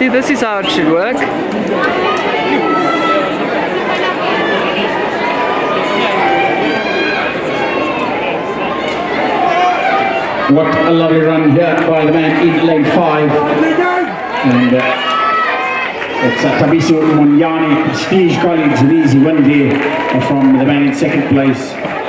See, this is how it should work. What a lovely run here by the man in lane 5. And it's Tabiso Munyani, Prestige College, an easy win there from the man in second place.